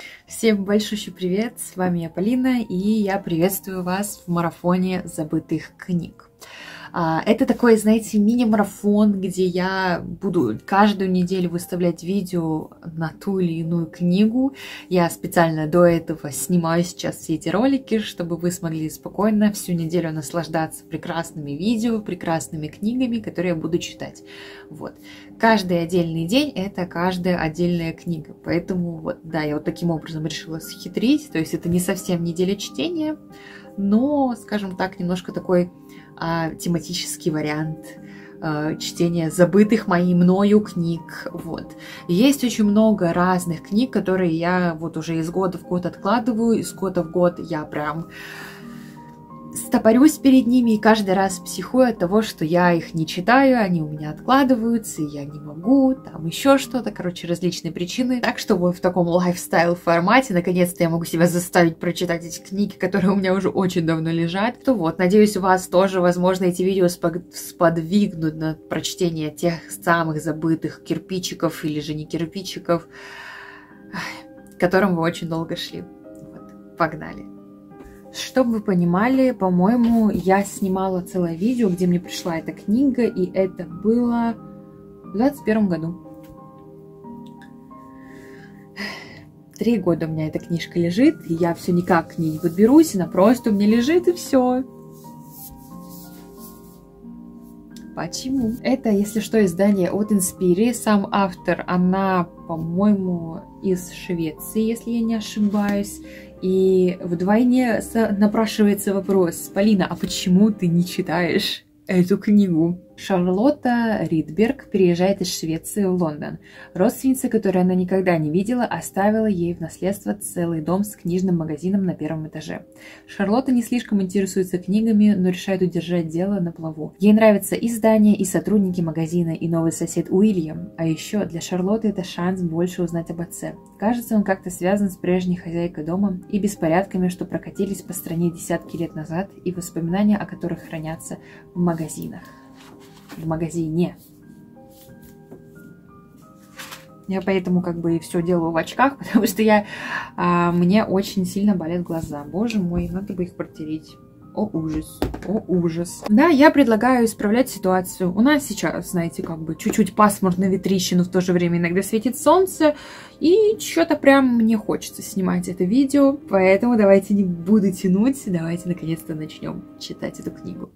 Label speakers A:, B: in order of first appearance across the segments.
A: Всем большущий привет, с вами я Полина, и я приветствую вас в марафоне забытых книг. Это такой, знаете, мини-марафон, где я буду каждую неделю выставлять видео на ту или иную книгу. Я специально до этого снимаю сейчас все эти ролики, чтобы вы смогли спокойно всю неделю наслаждаться прекрасными видео, прекрасными книгами, которые я буду читать. Вот. Каждый отдельный день — это каждая отдельная книга. Поэтому вот, да, я вот таким образом решила схитрить. То есть это не совсем неделя чтения, но, скажем так, немножко такой тематический вариант чтения забытых мною книг. Вот. Есть очень много разных книг, которые я вот уже из года в год откладываю, из года в год я прям стопорюсь перед ними и каждый раз психую от того, что я их не читаю, они у меня откладываются, и я не могу, там еще что-то, короче, различные причины. Так что вот в таком лайфстайл формате наконец-то я могу себя заставить прочитать эти книги, которые у меня уже очень давно лежат. То вот, надеюсь, у вас тоже, возможно, эти видео сподвигнут на прочтение тех самых забытых кирпичиков или же не кирпичиков, к которым вы очень долго шли. Вот, погнали! Чтобы вы понимали, по-моему, я снимала целое видео, где мне пришла эта книга, и это было в 2021 году. 3 года у меня эта книжка лежит, и я все никак к ней не подберусь, она просто у меня лежит, и все. Почему? Это, если что, издание от Инспири. Сам автор, она, по-моему, из Швеции, если я не ошибаюсь. И вдвойне напрашивается вопрос: Полина, а почему ты не читаешь эту книгу? Шарлотта Ридберг переезжает из Швеции в Лондон. Родственница, которую она никогда не видела, оставила ей в наследство целый дом с книжным магазином на 1-м этаже. Шарлотта не слишком интересуется книгами, но решает удержать дело на плаву. Ей нравятся и здания, и сотрудники магазина, и новый сосед Уильям. А еще для Шарлотты это шанс больше узнать об отце. Кажется, он как-то связан с прежней хозяйкой дома и беспорядками, что прокатились по стране десятки лет назад, и воспоминания о которых хранятся в магазинах. В магазине. Я поэтому как бы и все делаю в очках, потому что мне очень сильно болят глаза. Боже мой, надо бы их протереть. О, ужас. О, ужас. Да, я предлагаю исправлять ситуацию. У нас сейчас, знаете, как бы чуть-чуть пасмурно, ветрище, но в то же время иногда светит солнце. И что-то прям мне хочется снимать это видео. Поэтому давайте не буду тянуть. Давайте наконец-то начнем читать эту книгу.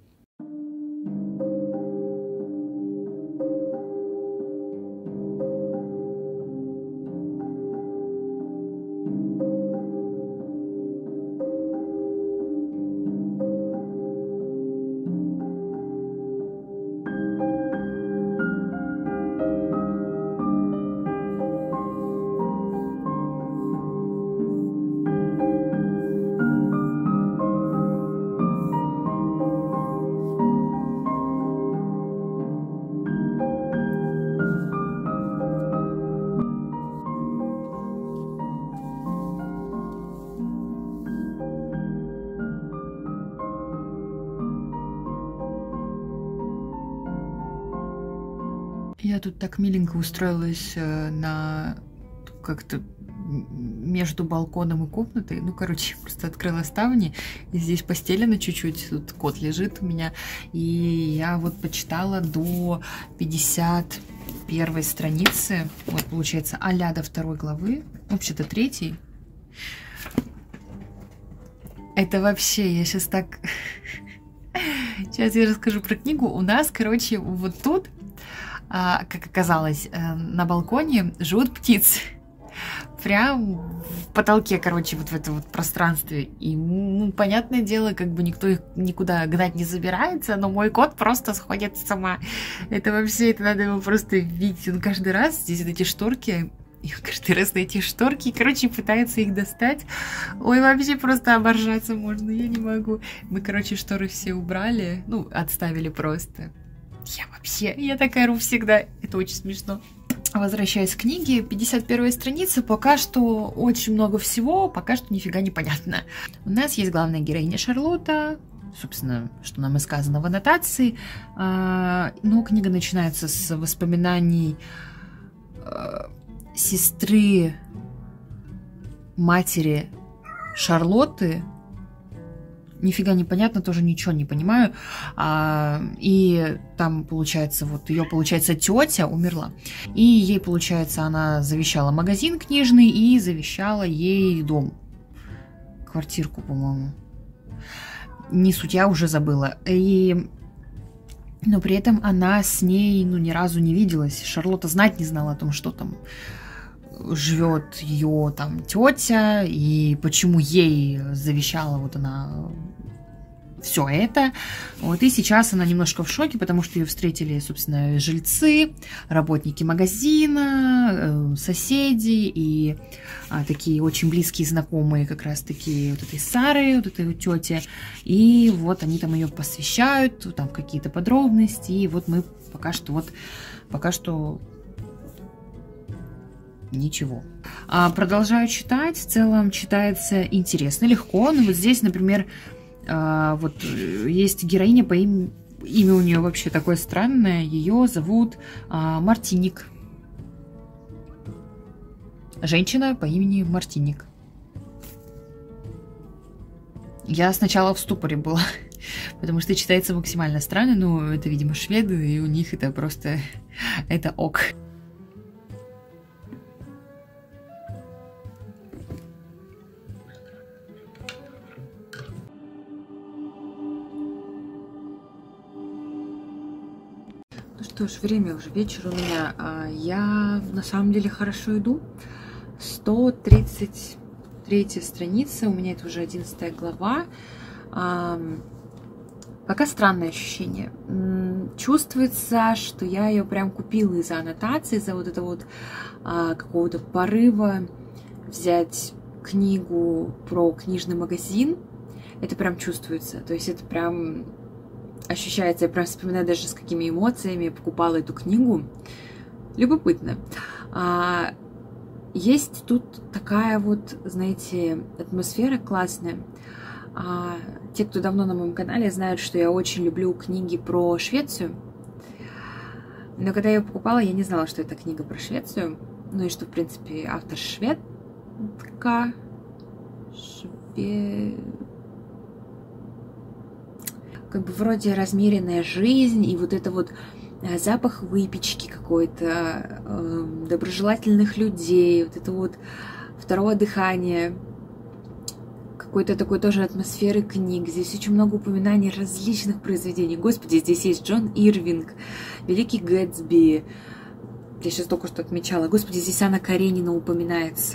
A: Я тут так миленько устроилась на как-то между балконом и комнатой. Ну, короче, просто открыла ставни. И здесь постелено чуть-чуть. Тут кот лежит у меня. И я вот почитала до 51 страницы. Вот, получается, а-ля до 2 главы. Вообще-то 3. Это вообще, я сейчас так... Сейчас я расскажу про книгу. У нас, короче, вот тут, как оказалось, на балконе живут птицы. Прям в потолке, короче, вот в этом вот пространстве. И, ну, понятное дело, как бы никто их никуда гнать не забирается, но мой кот просто сходит с ума. Это вообще, это надо его просто видеть. Он каждый раз, здесь вот эти шторки, и каждый раз на эти шторки, короче, пытается их достать. Ой, вообще просто оборжаться можно, я не могу. Мы, короче, шторы все убрали, ну, отставили просто. Я такая ору всегда. Это очень смешно. Возвращаясь к книге, 51 страница, пока что очень много всего, пока что нифига не понятно. У нас есть главная героиня Шарлотта, собственно, что нам и сказано в аннотации, но книга начинается с воспоминаний сестры матери Шарлотты. Нифига не понятно, тоже ничего не понимаю. И там, получается, вот ее, получается, тетя умерла. И ей, получается, она завещала магазин книжный и завещала ей дом. Квартирку, по-моему. Не суть, я уже забыла. Но при этом она с ней, ни разу не виделась. Шарлотта знать не знала о том, что там живет ее там тетя, и почему ей завещала вот она все это. Вот, и сейчас она немножко в шоке, потому что ее встретили, собственно, жильцы, работники магазина, соседи и такие очень близкие знакомые как раз-таки вот этой Сары, вот этой вот тети. И вот они там ее посвящают, там какие-то подробности, и вот мы пока что ничего. Продолжаю читать. В целом читается интересно, легко. Но вот здесь, например, вот есть героиня по имя у нее вообще такое странное. Ее зовут Мартиник. Женщина по имени Мартиник. Я сначала в ступоре была, потому что читается максимально странно. Ну, это, видимо, шведы, и у них это просто... это ок. Ну что ж, время уже вечер у меня. Я на самом деле хорошо иду. 133 страница, у меня это уже 11 глава. Пока странное ощущение. Чувствуется, что я ее прям купила из-за аннотации, из-за вот этого вот какого-то порыва взять книгу про книжный магазин. Это прям чувствуется. То есть это прям ощущается. Я прям вспоминаю даже, с какими эмоциями я покупала эту книгу. Любопытно. Есть тут такая вот, знаете, атмосфера классная. Те, кто давно на моем канале, знают, что я очень люблю книги про Швецию. Но когда я ее покупала, я не знала, что это книга про Швецию. Ну и что, в принципе, автор шведка. Как бы вроде размеренная жизнь, и вот это вот запах выпечки какой-то, доброжелательных людей, вот это вот второе дыхание, какой-то такой тоже атмосферы книг. Здесь очень много упоминаний различных произведений. Господи, здесь есть Джон Ирвинг, Великий Гэтсби. Я сейчас только что отмечала. Господи, здесь Анна Каренина упоминается.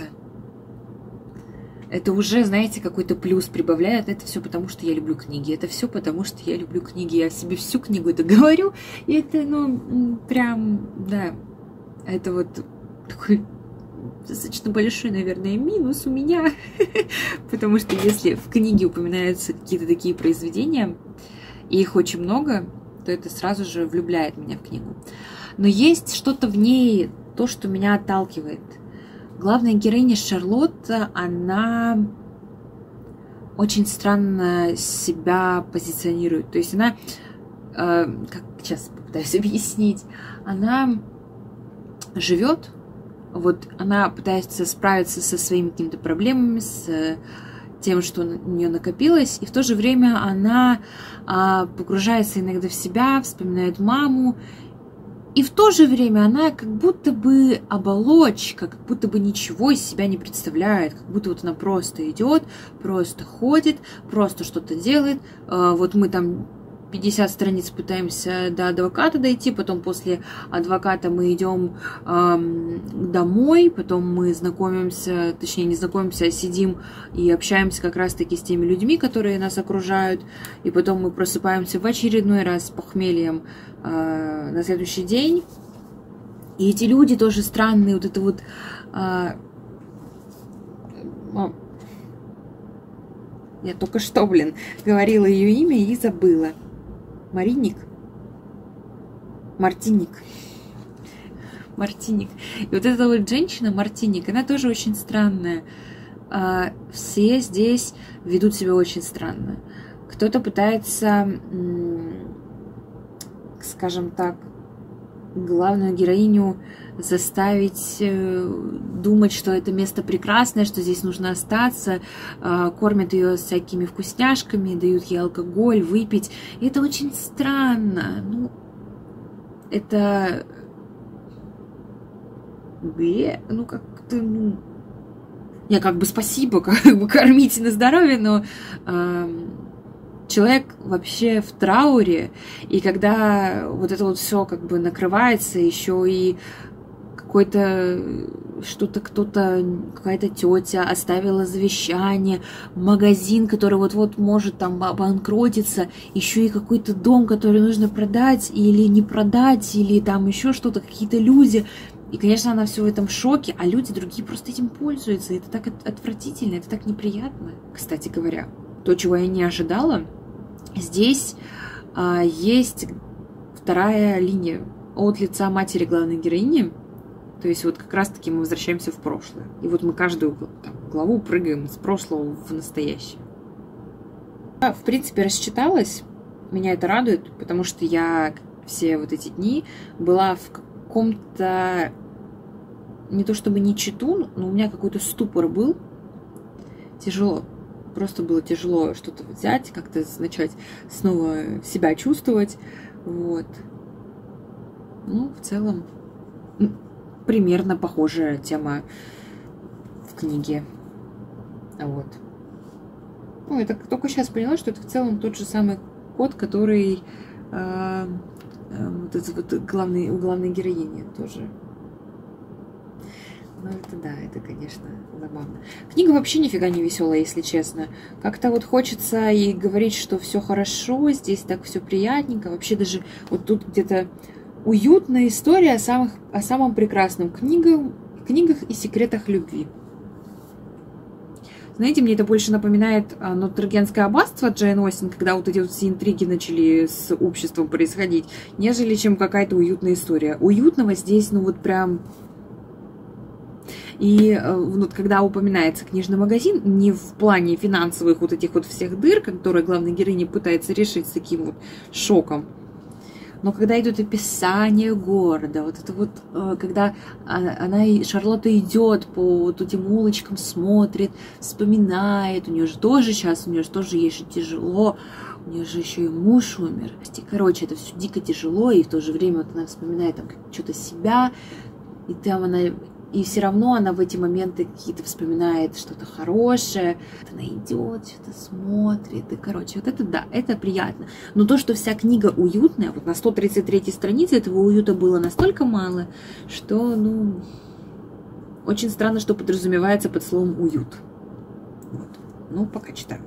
A: Это уже, знаете, какой-то плюс прибавляет. Это все потому, что я люблю книги. Это все потому, что я люблю книги. Я себе всю книгу это говорю. И это, ну, прям, да. Это вот такой достаточно большой, наверное, минус у меня. Потому что если в книге упоминаются какие-то такие произведения, и их очень много, то это сразу же влюбляет меня в книгу. Но есть что-то в ней, то, что меня отталкивает. Главная героиня Шарлотта, она очень странно себя позиционирует. То есть она, как сейчас попытаюсь объяснить, она живет, вот она пытается справиться со своими какими-то проблемами, с тем, что у нее накопилось, и в то же время она погружается иногда в себя, вспоминает маму. И в то же время она как будто бы оболочка, как будто бы ничего из себя не представляет, как будто вот она просто идет, просто ходит, просто что-то делает. Вот мы там 50 страниц пытаемся до адвоката дойти, потом после адвоката мы идем домой, потом мы знакомимся, точнее не знакомимся, а сидим и общаемся как раз-таки с теми людьми, которые нас окружают, и потом мы просыпаемся в очередной раз с похмельем на следующий день. И эти люди тоже странные, вот это вот... Я только что, говорила ее имя и забыла. Мартиник. И вот эта вот женщина, Мартиник, она тоже очень странная. Все здесь ведут себя очень странно. Кто-то пытается, скажем так, главную героиню заставить думать, что это место прекрасное, что здесь нужно остаться, кормят ее всякими вкусняшками, дают ей алкоголь, выпить. И это очень странно. Ну, это... Ну, как-то... Ну... Я как бы спасибо, как бы кормите на здоровье, но... Человек вообще в трауре, и когда вот это вот все как бы накрывается, еще и какой-то что-то кто-то, какая-то тетя оставила завещание, магазин, который вот-вот может там обанкротиться, еще и какой-то дом, который нужно продать или не продать, или там еще что-то, какие-то люди. И, конечно, она все в этом шоке, а люди другие просто этим пользуются. Это так отвратительно, это так неприятно. Кстати говоря, то, чего я не ожидала, здесь есть вторая линия от лица матери главной героини. То есть вот как раз-таки мы возвращаемся в прошлое. И вот мы каждую там, главу прыгаем с прошлого в настоящее. Я, в принципе, рассчиталась. Меня это радует, потому что я все вот эти дни была в каком-то... Не то чтобы не читу, но у меня какой-то ступор был. Тяжело. Просто было тяжело что-то взять, как-то начать снова себя чувствовать. Вот. Ну, в целом, примерно похожая тема в книге. Вот. Ну, я только сейчас поняла, что это в целом тот же самый кот, который вот этот вот у главной героини тоже. Ну, это да, это, конечно, забавно. Книга вообще нифига не веселая, если честно. Как-то вот хочется и говорить, что все хорошо, здесь так все приятненько. Вообще даже вот тут где-то уютная история о самом прекрасном книгах и секретах любви. Знаете, мне это больше напоминает Нотр-Дэмское аббатство Джейн Остин, когда вот эти вот все интриги начали с обществом происходить, нежели чем какая-то уютная история. Уютного здесь, ну вот прям... И вот когда упоминается книжный магазин, не в плане финансовых вот этих вот всех дыр, которые главная героиня пытается решить с таким вот шоком, но когда идут описания города, вот это вот, когда Шарлотта идет по вот этим улочкам, смотрит, вспоминает, у нее же тоже сейчас, у нее же тоже ей же тяжело, у нее же еще и муж умер. Короче, это все дико тяжело, и в то же время вот она вспоминает там что-то себя, и там она... И все равно она в эти моменты какие-то вспоминает что-то хорошее. Она идет, что-то смотрит. И, короче, вот это да, это приятно. Но то, что вся книга уютная, вот на 133 странице этого уюта было настолько мало, что, ну, очень странно, что подразумевается под словом уют. Вот. Ну, пока читаю.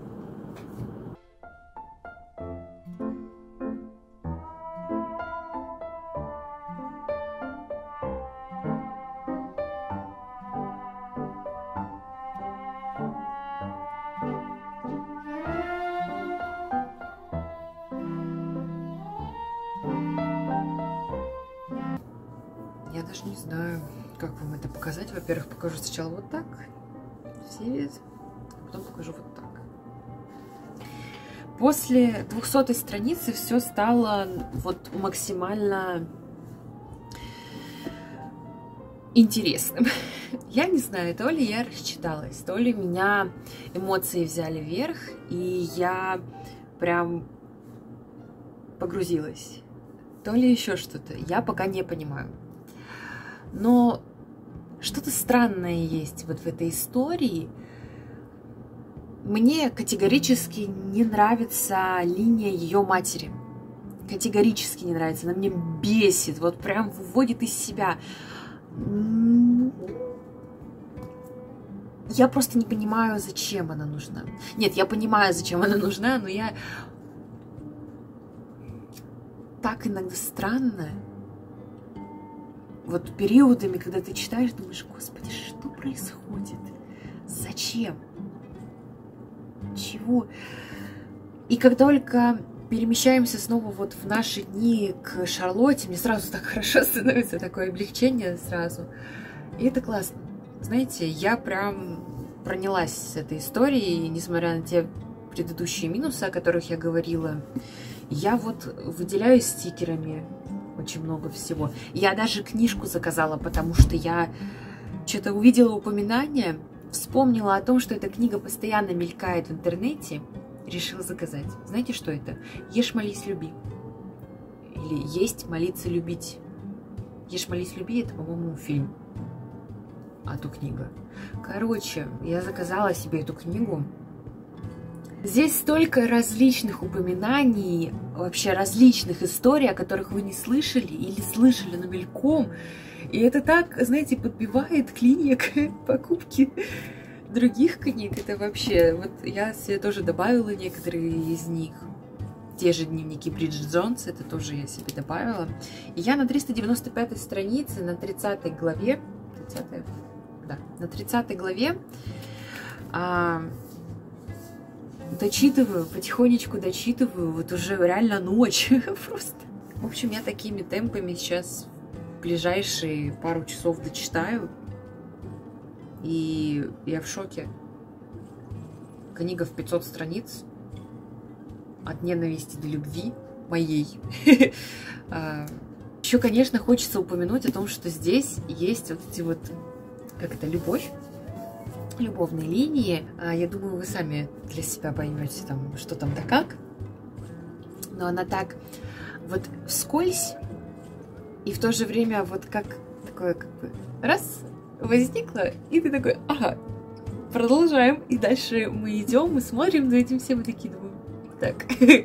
A: Я даже не знаю, как вам это показать. Во-первых, покажу сначала вот так, все вид, а потом покажу вот так. После 200-й страницы все стало вот максимально интересным. Я не знаю, то ли я рассчиталась, то ли меня эмоции взяли вверх, и я прям погрузилась, то ли еще что-то. Я пока не понимаю. Но что-то странное есть вот в этой истории. Мне категорически не нравится линия ее матери. Категорически не нравится. Она меня бесит, вот прям выводит из себя. Я просто не понимаю, зачем она нужна. Нет, я понимаю, зачем она нужна, но я... Так иногда странно. Вот периодами, когда ты читаешь, думаешь, господи, что происходит? Зачем? Чего? И как только перемещаемся снова вот в наши дни к Шарлотте, мне сразу так хорошо становится, такое облегчение сразу. И это классно. Знаете, я прям пронялась с этой историей, несмотря на те предыдущие минусы, о которых я говорила. Я вот выделяюсь стикерами. очень много всего. Я даже книжку заказала, потому что я что-то увидела упоминание, вспомнила о том, что эта книга постоянно мелькает в интернете, решила заказать. Знаете, что это? «Ешь, молись, люби». Или «Есть, молиться, любить». «Ешь, молись, люби» — это, по-моему, фильм, а то книга. Короче, я заказала себе эту книгу. Здесь столько различных упоминаний, вообще различных историй, о которых вы не слышали или слышали, но мельком. И это так, знаете, подбивает клинья к покупке других книг. Это вообще... Вот я себе тоже добавила некоторые из них. Те же дневники Бриджит Джонс, это тоже я себе добавила. И я на 395 странице, на 30 главе... 30, да, на 30 главе... дочитываю, потихонечку дочитываю, вот уже реально ночь просто. В общем, я такими темпами сейчас в ближайшие пару часов дочитаю, и я в шоке. Книга в 500 страниц, от ненависти до любви моей. Еще, конечно, хочется упомянуть о том, что здесь есть вот эти вот, как это, любовные линии. Я думаю, вы сами для себя поймете, там, что там да как. Но она так вот вскользь, и в то же время вот как такое, как бы, раз, возникла, и ты такой, ага, продолжаем. И дальше мы идем, мы смотрим за этим всем, и такие думаем, так.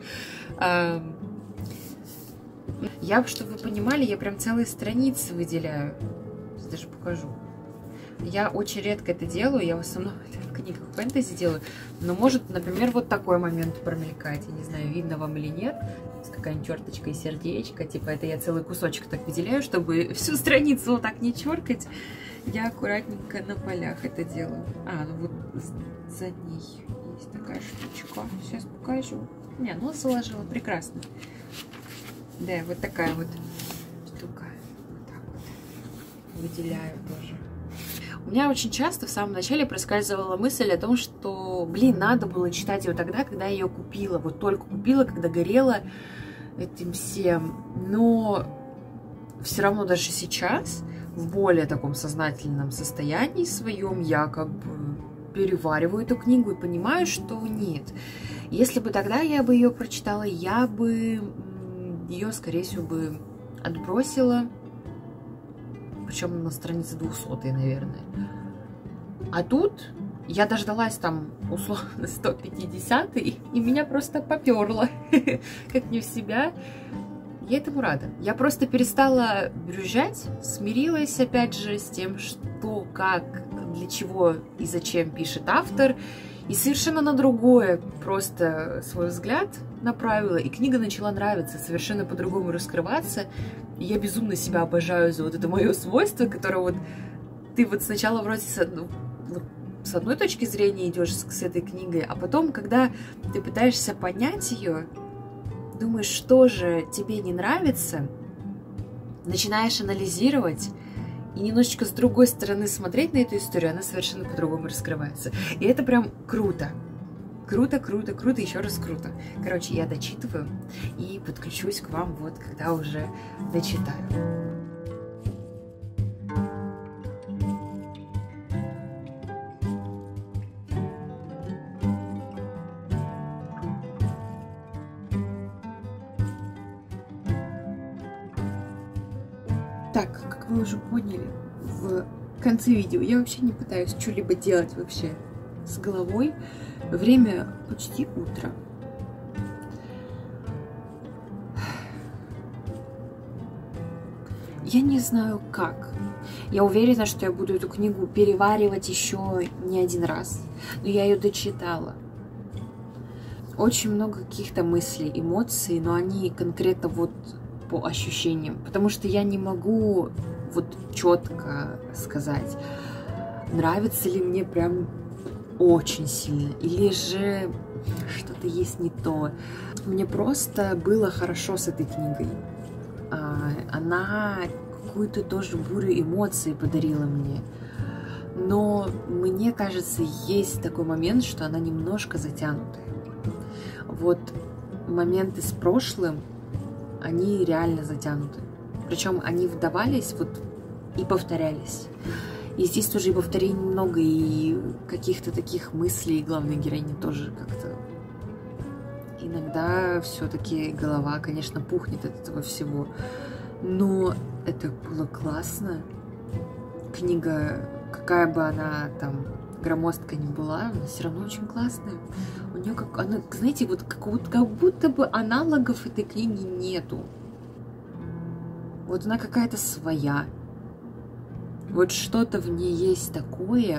A: Я, чтобы вы понимали, я прям целые страницы выделяю. Сейчас даже покажу. Я очень редко это делаю, я в основном это в книгах фэнтези делаю, но может, например, вот такой момент промелькать, я не знаю, видно вам или нет, какая-нибудь черточка и сердечко, типа это я целый кусочек так выделяю, чтобы всю страницу вот так не черкать, я аккуратненько на полях это делаю. Ну вот за ней есть такая штучка, сейчас покажу. Не, ну заложила, прекрасно. Да, вот такая вот штука, вот так вот выделяю тоже. У меня очень часто в самом начале проскальзывала мысль о том, что, блин, надо было читать ее тогда, когда я ее купила. Вот только купила, когда горела этим всем. Но все равно даже сейчас, в более таком сознательном состоянии своем, я как бы перевариваю эту книгу и понимаю, что нет. Если бы тогда я бы ее прочитала, я бы ее, скорее всего, бы отбросила. Причем на странице 200, наверное. А тут я дождалась там, условно, 150, и меня просто поперло, как не в себя. Я этому рада. Я просто перестала брюзжать, смирилась, опять же, с тем, что, как, для чего и зачем пишет автор. И совершенно на другое просто свой взгляд направила, и книга начала нравиться, совершенно по-другому раскрываться. И я безумно себя обожаю за вот это мое свойство, которое вот ты вот сначала вроде с одной точки зрения идешь с этой книгой, а потом, когда ты пытаешься понять ее, думаешь, что же тебе не нравится, начинаешь анализировать и немножечко с другой стороны смотреть на эту историю, она совершенно по-другому раскрывается. И это прям круто. Круто, круто, круто, еще раз круто. Короче, я дочитываю и подключусь к вам вот, когда уже дочитаю. Так, как вы уже поняли, в конце видео я вообще не пытаюсь что-либо делать вообще с головой. Время почти утро. Я не знаю как. Я уверена, что я буду эту книгу переваривать еще не один раз. Но я ее дочитала. Очень много каких-то мыслей, эмоций, но они конкретно вот по ощущениям. Потому что я не могу вот четко сказать, нравится ли мне прям очень сильно, или же что-то есть не то. Мне просто было хорошо с этой книгой. Она какую-то тоже бурю эмоций подарила мне. Но мне кажется, есть такой момент, что она немножко затянутая. Вот моменты с прошлым, они реально затянуты. Причем они вдавались вот и повторялись. И здесь тоже и повторений много, и каких-то таких мыслей главной героини тоже как-то. Иногда все-таки голова, конечно, пухнет от этого всего. Но это было классно. Книга, какая бы она там громоздкая ни была, она все равно очень классная. У нее как, она, знаете, вот как будто бы аналогов этой книги нету. Вот она какая-то своя. Вот что-то в ней есть такое.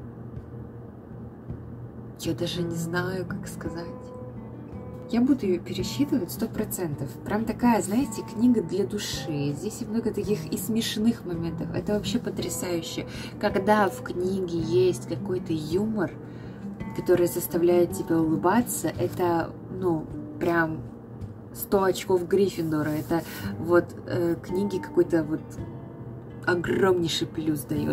A: Я даже не знаю, как сказать. Я буду ее пересчитывать 100%. Прям такая, знаете, книга для души. Здесь много таких и смешных моментов. Это вообще потрясающе. Когда в книге есть какой-то юмор, который заставляет тебя улыбаться, это, ну, прям 100 очков Гриффиндора. Это вот книги какой-то вот огромнейший плюс дает.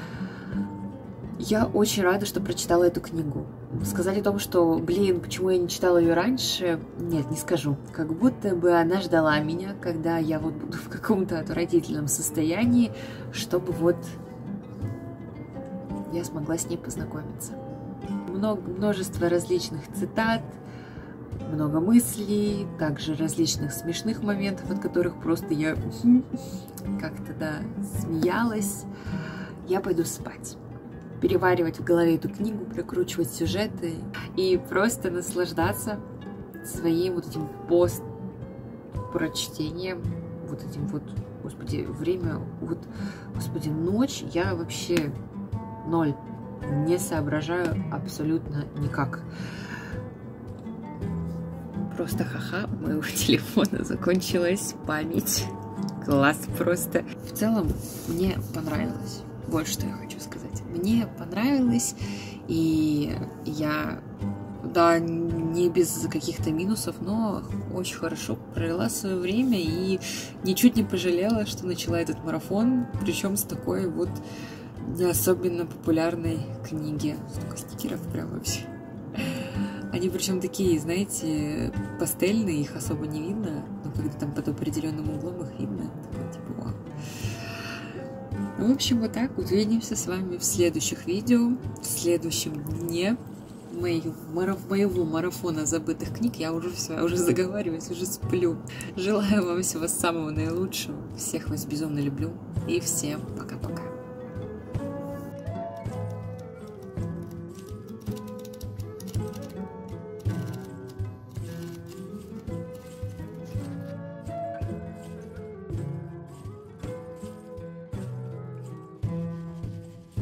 A: Я очень рада, что прочитала эту книгу. Сказать о том, что, блин, почему я не читала ее раньше, нет, не скажу. Как будто бы она ждала меня, когда я вот буду в каком-то отвратительном состоянии, чтобы вот я смогла с ней познакомиться. Множество различных цитат, много мыслей, также различных смешных моментов, от которых просто я как-то, да, смеялась. Я пойду спать. Переваривать в голове эту книгу, прокручивать сюжеты и просто наслаждаться своим вот этим пост-прочтением, вот этим вот, господи, время, вот, господи, ночь, я вообще ноль, не соображаю абсолютно никак. Просто ха-ха, у моего телефона закончилась память. Класс просто. В целом, мне понравилось. Вот что я хочу сказать. Мне понравилось, и я, да, не без каких-то минусов, но очень хорошо провела свое время и ничуть не пожалела, что начала этот марафон, причем с такой вот не особенно популярной книги. Столько стикеров прям вообще. Они причем такие, знаете, пастельные, их особо не видно, но когда там под определенным углом их видно, такое типа вау. В общем, вот так. Увидимся с вами в следующих видео, в следующем дне моего марафона забытых книг. Я уже все, уже заговариваюсь, уже сплю. Желаю вам всего самого наилучшего. Всех вас безумно люблю. И всем пока-пока.